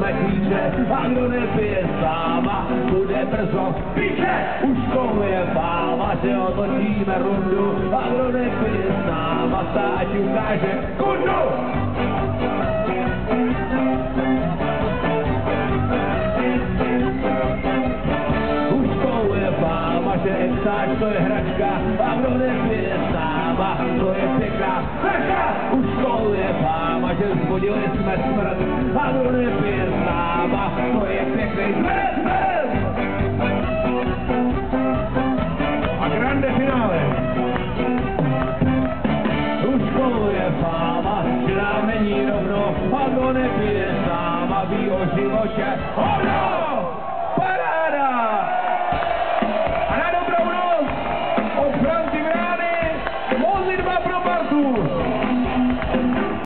jsme klíče, a kdo nepije sáma, bude brzo píče. Už to je fáma, že otočíme rundu, a kdo nepije s náma, ať ukáže kundu. Už to je fáma, že exáč to je hračka, a kdo nepije s náma, to je pěkná hračka. Už to je fáma, že zbudili jsme smrt, a kdo nepije s náma, to je pěkný smrt. A grande finále. Už to je fáma, že nám není rovno, a kdo nepije s náma, ví o životě hovno.